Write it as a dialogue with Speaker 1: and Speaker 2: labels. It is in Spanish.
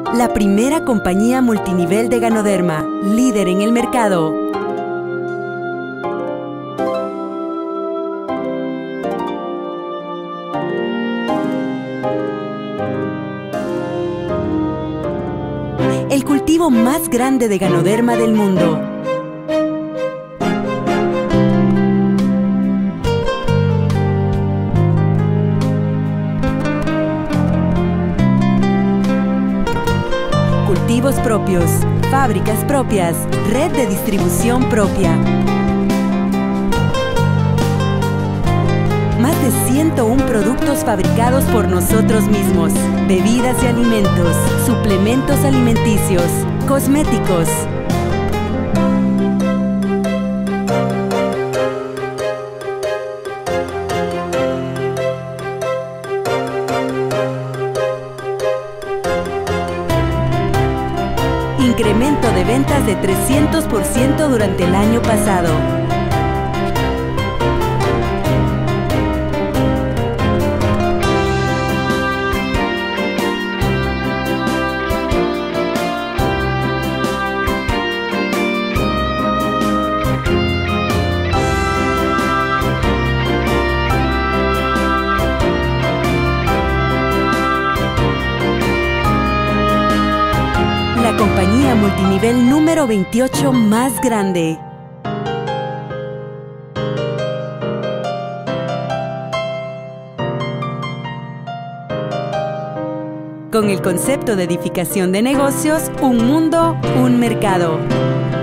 Speaker 1: La primera compañía multinivel de Ganoderma, líder en el mercado. El cultivo más grande de Ganoderma del mundo. Cultivos propios, fábricas propias, red de distribución propia. Más de 101 productos fabricados por nosotros mismos. Bebidas y alimentos, suplementos alimenticios, cosméticos. Incremento de ventas de 300% durante el año pasado. La compañía multinivel número 28 más grande. Con el concepto de edificación de negocios, un mundo, un mercado.